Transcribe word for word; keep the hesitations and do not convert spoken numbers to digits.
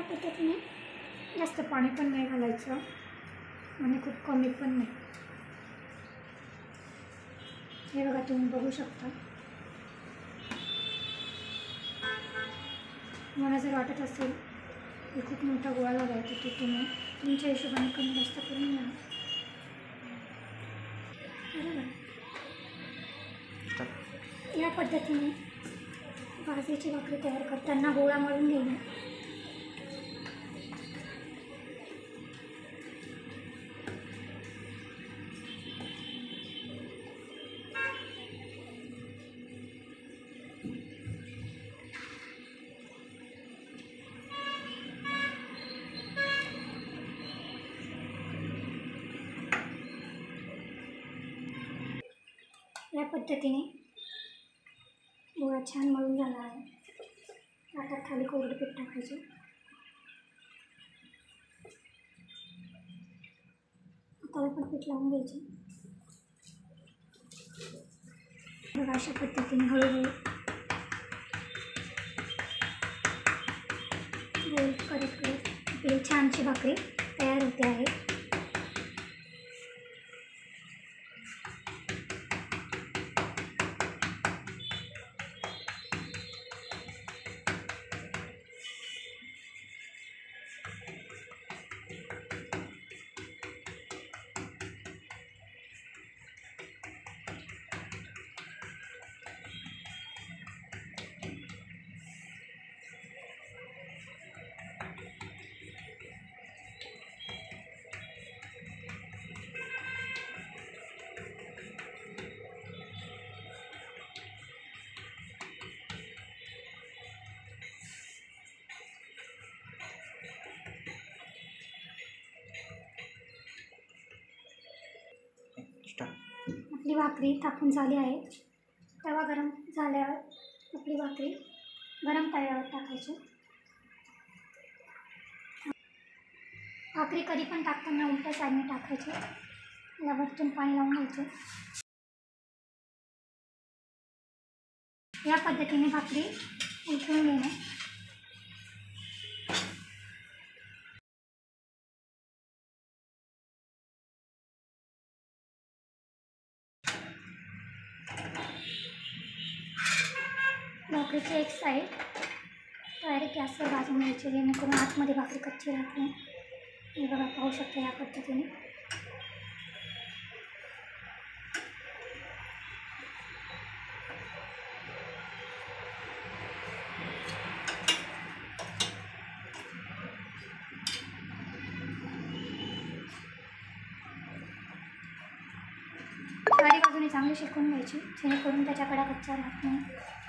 पद्धतीने जास्त पाणी पण नाही घालायचं आणि खूप कमी पण नाही। हे बघा तुम्ही बघू शकता। मला जर वाटत असेल की खूप मोठा गोळा झाला आहे तर ते तुम्ही तुमच्या हिशोबाने कमी जास्त करून घ्या। बरोबर, या पद्धतीने बाजरीची भाकरी तयार करताना गोळा मळून घेणे। या पद्धतीने गोळा छान मळून झाला आहे। आता खाली कोरडे पीठ टाकायचे। आता पण पीठ लावून घ्यायचे। बघा अशा पद्धतीने हळूहळू गोल करत करत आपली छानशी भाकरी तयार होते आहे। आपली भाकरी टाकून झाली आहे। तवा गरम झाल्यावर आपली भाकरी गरम तव्यावर टाकायची। भाकरी कधी पण टाकताना उलट्या साईडने टाकायची। या वरतून पाणी लावून घ्यायचे। या पद्धतीने भाकरी उलटून घेणे। भाकरीची एक साईड डायरेक्ट गॅसवर भाजून घ्यायची जेणेकरून आतमध्ये भाकरी कच्ची राहत नाही। हे बघा पाहू शकता या पद्धतीने। चारी बाजूने चांगली शेकून घ्यायची जेणेकरून त्याच्या कडा कच्चा राहत नाही।